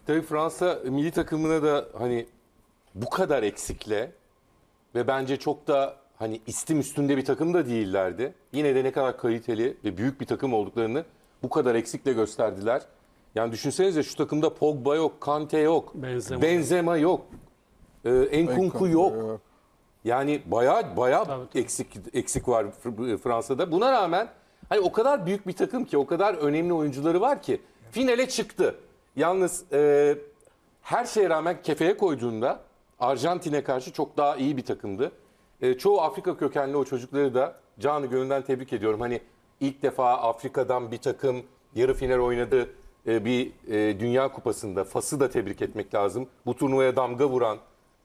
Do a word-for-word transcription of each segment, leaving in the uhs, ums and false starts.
Tabii Fransa milli takımına da hani bu kadar eksikle ve bence çok da hani istim üstünde bir takım da değillerdi. Yine de ne kadar kaliteli ve büyük bir takım olduklarını bu kadar eksikle gösterdiler. Yani düşünsenize şu takımda Pogba yok, Kante yok, Benzema, Benzema yok, e, Nkunku yok. yok. Yani bayağı bayağı Tabii, tabii. eksik eksik var Fransa'da. Buna rağmen hani o kadar büyük bir takım ki, o kadar önemli oyuncuları var ki finale çıktı. Yalnız e, her şeye rağmen kefeye koyduğunda Arjantin'e karşı çok daha iyi bir takımdı. E, çoğu Afrika kökenli o çocukları da canı gönülden tebrik ediyorum. Hani ilk defa Afrika'dan bir takım yarı final oynadı e, bir e, Dünya Kupası'nda. Fas'ı da tebrik etmek lazım. Bu turnuvaya damga vuran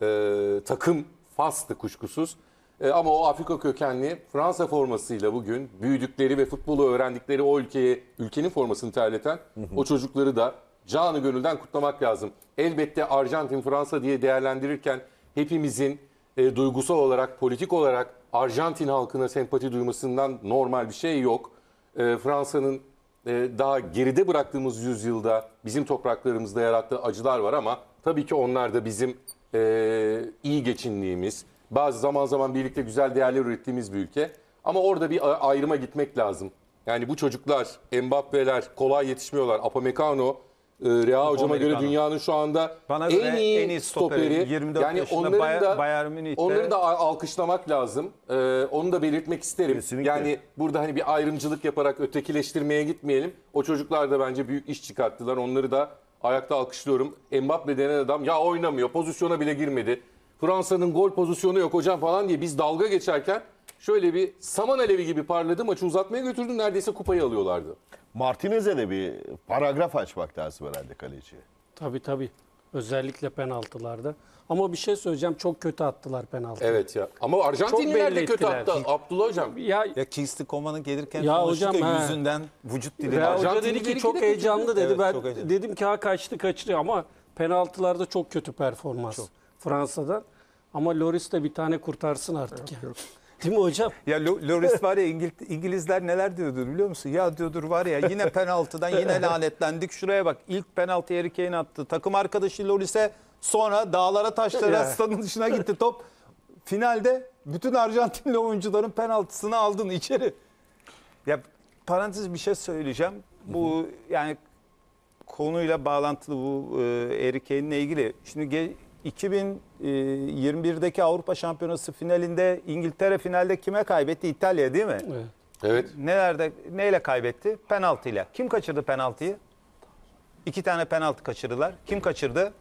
e, takım Fas'tı kuşkusuz. E, ama o Afrika kökenli Fransa formasıyla bugün büyüdükleri ve futbolu öğrendikleri o ülkeye, ülkenin formasını terleten hı hı. o çocukları da canı gönülden kutlamak lazım. Elbette Arjantin, Fransa diye değerlendirirken hepimizin e, duygusal olarak, politik olarak Arjantin halkına sempati duymasından normal bir şey yok. E, Fransa'nın e, daha geride bıraktığımız yüzyılda bizim topraklarımızda yarattığı acılar var ama tabii ki onlar da bizim e, iyi geçindiğimiz, bazı zaman zaman birlikte güzel değerler ürettiğimiz bir ülke. Ama orada bir ayrıma gitmek lazım. Yani bu çocuklar, Mbappe'ler kolay yetişmiyorlar. Upamecano, Rea hocama göre dünyanın şu anda Bana en iyi, en iyi stoperi, stoperi. yirmi dört Yani yaşında onların da Bayern Münih'te. onları da alkışlamak lazım. Ee, onu da belirtmek isterim. Kesinlikle. Yani burada hani bir ayrımcılık yaparak ötekileştirmeye gitmeyelim. O çocuklar da bence büyük iş çıkarttılar. Onları da ayakta alkışlıyorum. Mbappe denen adam ya oynamıyor, pozisyona bile girmedi. Fransa'nın gol pozisyonu yok hocam falan diye biz dalga geçerken şöyle bir saman alevi gibi parladı, maçı uzatmaya götürdü, neredeyse kupayı alıyorlardı. Martinez'e de bir paragraf açmak lazım herhalde kaleciye. Tabii tabii. Özellikle penaltılarda. Ama bir şey söyleyeceğim. Çok kötü attılar penaltıyı. Evet ya. Ama Arjantinliler belli de kötü ettiler. attı Abdullah hocam. Ya, Ya Kingsley Coman'ın gelirken Ya konuştuk hocam, ya, he. yüzünden vücut dili. Rea Hoca Arjantinli dedi ki belki çok de heyecanlı dedi. Evet, Ben çok heyecanlı. dedim ki ha kaçtı kaçırıyor ama penaltılarda çok kötü performans Fransa'dan. Ama Lloris de bir tane kurtarsın artık ya. Değil mi hocam? Ya Lo- Lloris var ya, İngil- İngilizler neler diyordur biliyor musun? Ya diyordur var ya, yine penaltıdan yine lanetlendik. Şuraya bak, ilk penaltı Harry Kane attı. Takım arkadaşı Lloris'e, sonra dağlara taşlara Ya. stadın dışına gitti top. Finalde bütün Arjantinli oyuncuların penaltısını aldın içeri. Ya parantez bir şey söyleyeceğim. Bu yani konuyla bağlantılı, bu e, Harry Kane'le ilgili. Şimdi ge- iki bin yirmi birdeki Avrupa Şampiyonası finalinde İngiltere finalde kime kaybetti? İtalya değil mi? Evet. Evet. Nelerde, neyle kaybetti? Penaltıyla. Kim kaçırdı penaltıyı? İki tane penaltı kaçırdılar. Kim kaçırdı?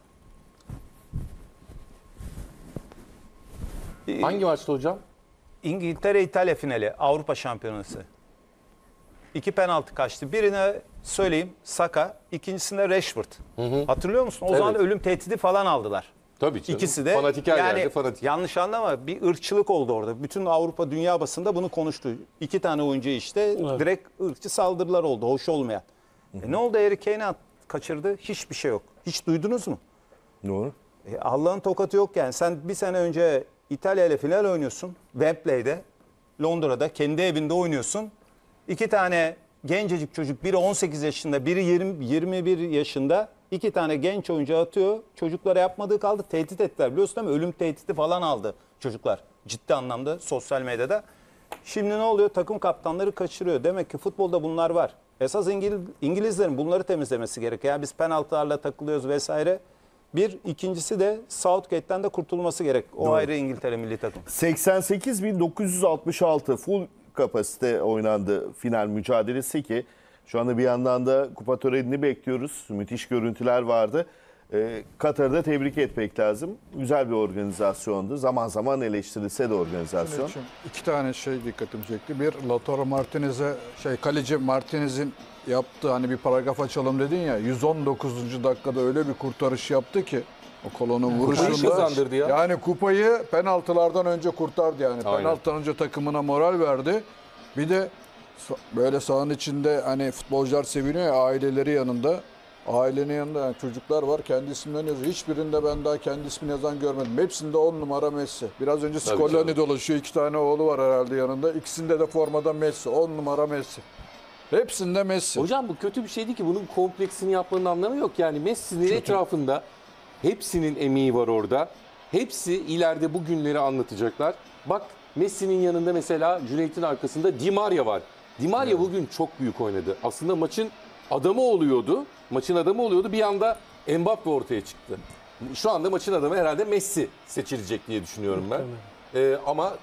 Hangi maçta hocam? İngiltere-İtalya finali, Avrupa Şampiyonası. İki penaltı kaçtı. Birine söyleyeyim, Saka. İkincisinde Rashford. Hı hı. Hatırlıyor musun? O Evet. zaman ölüm tehdidi falan aldılar. Tabii canım. İkisi de. Fanatik her yani yerde fanatik. yanlış anlama, bir ırkçılık oldu orada. Bütün Avrupa dünya basında bunu konuştu. İki tane oyuncu işte Evet. direkt ırkçı saldırılar oldu, hoş olmayan. E ne oldu, Harry Kane'i at- kaçırdı? Hiçbir şey yok. Hiç duydunuz mu? Doğru. E Allah'ın tokatı yok yani. Sen bir sene önce İtalya ile final oynuyorsun. Wembley'de, Londra'da, kendi evinde oynuyorsun. İki tane gencecik çocuk, biri on sekiz yaşında, biri yirmi, yirmi bir yaşında. İki tane genç oyuncu atıyor. Çocuklara yapmadığı kaldı. Tehdit ettiler, biliyorsun değil mi? Ölüm tehdidi falan aldı çocuklar. Ciddi anlamda sosyal medyada. Şimdi ne oluyor? Takım kaptanları kaçırıyor. Demek ki futbolda bunlar var. Esas İngiliz, İngilizlerin bunları temizlemesi gerekiyor. Yani biz penaltılarla takılıyoruz vesaire. Bir, ikincisi de Southgate'den de kurtulması gerek. O Doğru. ayrı İngiltere milli takım. seksen sekiz bin dokuz yüz altmış altı full kapasite oynandı final mücadelesi ki şu anda bir yandan da kupa törenini bekliyoruz. Müthiş görüntüler vardı. Ee, Katar'da tebrik etmek lazım. Güzel bir organizasyondu. Zaman zaman eleştirilse de organizasyon. Şimdi iki tane şey dikkatimi çekti. Bir, Lautaro Martinez'e şey kaleci Martinez'in yaptığı, hani bir paragraf açalım dedin ya, yüz on dokuzuncu dakikada öyle bir kurtarış yaptı ki o kolonun vuruşunda. kazandırdı ya. Yani kupayı penaltılardan önce kurtardı yani. Aynen. Penaltıdan önce takımına moral verdi. Bir de böyle sahanın içinde hani futbolcular seviniyor ya, aileleri yanında. Ailenin yanında yani çocuklar var, kendi isimlerini yazıyor. Hiçbirinde ben daha kendi ismini yazan görmedim. Hepsinde on numara Messi. Biraz önce Tabii Scolani canım. dolaşıyor. İki tane oğlu var herhalde yanında. İkisinde de formada Messi. on numara Messi. Hepsinde Messi. Hocam bu kötü bir şey değil ki. Bunun kompleksini yapmanın anlamı yok. Yani Messi'nin etrafında hepsinin emeği var orada. Hepsi ileride bu günleri anlatacaklar. Bak Messi'nin yanında mesela Cüneyt'in arkasında Di Maria var. Di Maria bugün çok büyük oynadı. Aslında maçın adamı oluyordu. Maçın adamı oluyordu. Bir anda Mbappe ortaya çıktı. Şu anda maçın adamı herhalde Messi seçilecek diye düşünüyorum ben. Ee, ama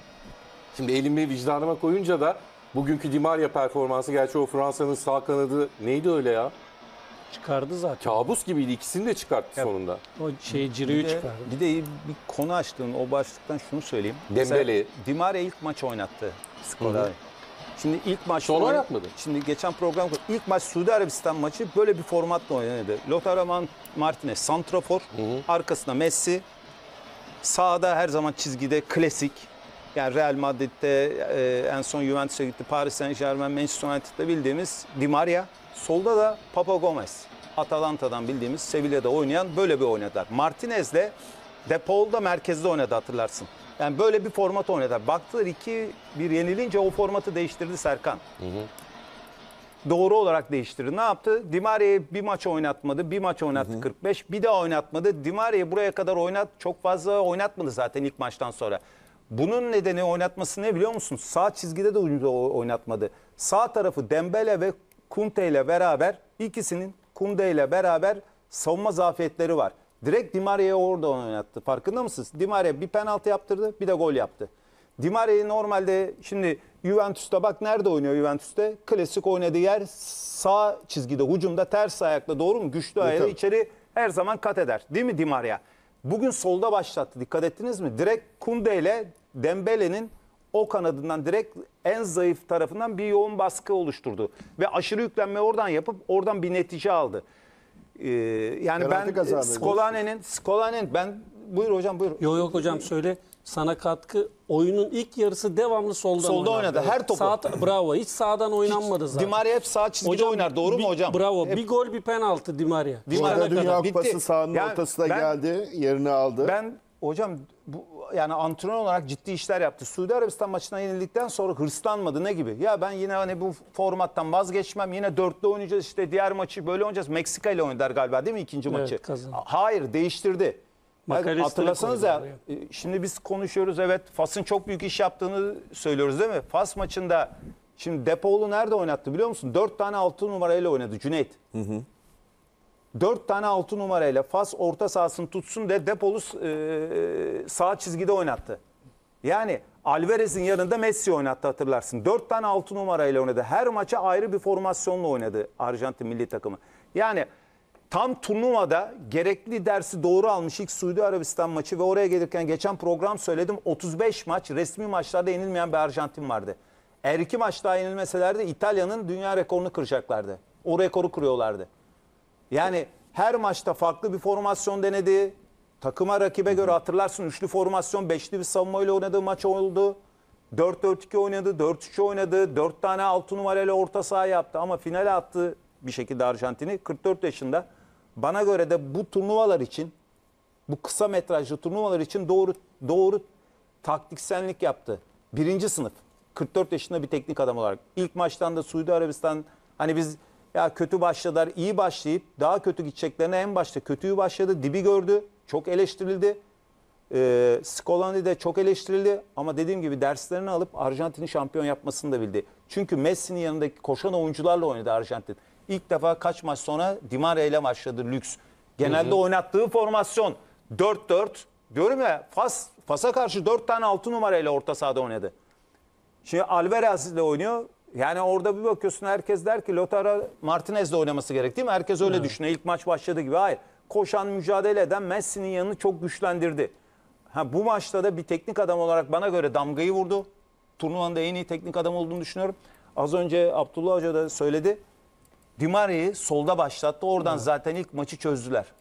şimdi elimi vicdanıma koyunca da bugünkü Di Maria performansı, gerçi o Fransa'nın sağ kanadı neydi öyle ya? Çıkardı zaten. Kabus gibiydi. İkisini de çıkarttı sonunda. O şey Ciro'yu Bir de, çıkardı. bir de bir konu açtığın o başlıktan şunu söyleyeyim. Dembele. Mesela Di Maria ilk maç oynattı Skolari. Şimdi ilk maç Sonra oynatmadı. Şimdi geçen program ilk maç Suudi Arabistan maçı böyle bir formatla oynandı. Lautaro Martinez santrafor, arkasında Messi. Sağda her zaman çizgide klasik. Yani Real Madrid'de e, en son Juventus'a gitti. Paris Saint-Germain, Manchester United'da bildiğimiz Di Maria. Solda da Papa Gomez. Atalanta'dan bildiğimiz Sevilla'da oynayan böyle bir oynadılar. Martinez'le De Paul da merkezde oynadı hatırlarsın. Yani böyle bir format oynadılar. Baktılar iki bir yenilince o formatı değiştirdi Serkan. Hı hı. Doğru olarak değiştirdi. Ne yaptı? Di Maria'yı bir maç oynatmadı. Bir maç oynattı hı hı. kırk beş. Bir daha oynatmadı. Di Maria'yı buraya kadar oynat çok fazla oynatmadı zaten ilk maçtan sonra. Bunun nedeni oynatması ne biliyor musun? Sağ çizgide de oynatmadı. Sağ tarafı Dembele ve Kunte ile beraber, ikisinin Kunde ile beraber savunma zafiyetleri var. Direkt Di Maria'yı orada oynattı. Farkında mısınız? Di Maria bir penaltı yaptırdı, bir de gol yaptı. Di Maria'yı normalde şimdi Juventus'ta bak nerede oynuyor Juventus'ta? Klasik oynadığı yer sağ çizgide, hücumda ters ayakla, doğru mu? Güçlü ayağı içeri her zaman kat eder. Değil mi Di Maria? Bugün solda başlattı. Dikkat ettiniz mi? Direkt Kunde ile Dembele'nin o kanadından direkt en zayıf tarafından bir yoğun baskı oluşturdu. Ve aşırı yüklenme oradan yapıp oradan bir netice aldı. Ee, yani Penaltı ben kazandı. Skolane'nin Skolane'nin ben buyur hocam buyur. Yok yok hocam söyle. Sana katkı oyunun ilk yarısı devamlı soldan Solda oynadı, her topu. Sağ, bravo. Hiç sağdan oynanmadı zaten. Di Maria hep sağ çizgide oynar. Doğru bir- mu hocam? Bravo. Hep- Bir gol bir penaltı Di Maria. Di Bu Maria arada Dünya kadar. Kupası Bitti. sahanın Yani ortasına ben- geldi, yerini aldı. Ben hocam bu, yani antrenör olarak ciddi işler yaptı. Suudi Arabistan maçına yenildikten sonra hırslanmadı ne gibi? Ya ben yine hani bu formattan vazgeçmem. Yine dörtlü oynayacağız işte diğer maçı böyle oynayacağız. Meksika ile oynadılar galiba değil mi ikinci Evet, maçı? kazandı. Hayır değiştirdi. Yani McAllister'ı hatırlasanız ya koydular e, şimdi biz konuşuyoruz evet Fas'ın çok büyük iş yaptığını söylüyoruz değil mi? Fas maçında şimdi De Paul'u nerede oynattı biliyor musun? Dört tane altı numarayla oynadı Cüneyt. Hı hı. Dört tane altı numarayla Fas orta sahasını tutsun de De Paul'u e, sağ çizgide oynattı. Yani Alvarez'in yanında Messi oynattı hatırlarsın. Dört tane altı numarayla oynadı. Her maça ayrı bir formasyonla oynadı Arjantin milli takımı. Yani tam turnuvada gerekli dersi doğru almış ilk Suudi Arabistan maçı ve oraya gelirken geçen program söyledim otuz beş maç resmi maçlarda yenilmeyen bir Arjantin vardı. Eğer iki maç daha yenilmeselerdi İtalya'nın dünya rekorunu kıracaklardı. O rekoru kırıyorlardı. Yani her maçta farklı bir formasyon denedi. Takıma rakibe göre hatırlarsın üçlü formasyon, beşli bir savunmayla oynadığı maç oldu. dört dört iki oynadı, dört üç oynadı. dört tane altı numarayla orta saha yaptı ama finale attı bir şekilde Arjantin'i. kırk dört yaşında. Bana göre de bu turnuvalar için, bu kısa metrajlı turnuvalar için doğru doğru taktiksellik yaptı. Birinci sınıf. kırk dört yaşında bir teknik adam olarak. İlk maçtan da Suudi Arabistan hani biz ya kötü başladılar, iyi başlayıp daha kötü gideceklerine en başta kötüyü başladı, dibi gördü. Çok eleştirildi. Ee, Scolani de çok eleştirildi ama dediğim gibi derslerini alıp Arjantin'i şampiyon yapmasını da bildi. Çünkü Messi'nin yanındaki koşan oyuncularla oynadı Arjantin. İlk defa kaç maç sonra Di Maria ile başladı lüks. Genelde hı hı. oynattığı formasyon dört dört. Diyorum ya Fas, Fas'a karşı dört tane altı numarayla orta sahada oynadı. Şimdi Alvarez ile oynuyor. Yani orada bir bakıyorsun herkes der ki Lautaro Martinez'le oynaması gerek değil mi? Herkes öyle evet. düşünüyor. İlk maç başladı gibi. Hayır. Koşan, mücadele eden Messi'nin yanını çok güçlendirdi. Ha, bu maçta da bir teknik adam olarak bana göre damgayı vurdu. Turnuvanın da en iyi teknik adam olduğunu düşünüyorum. Az önce Abdullah Hoca da söyledi. Di Maria'yı solda başlattı. Oradan evet. zaten ilk maçı çözdüler.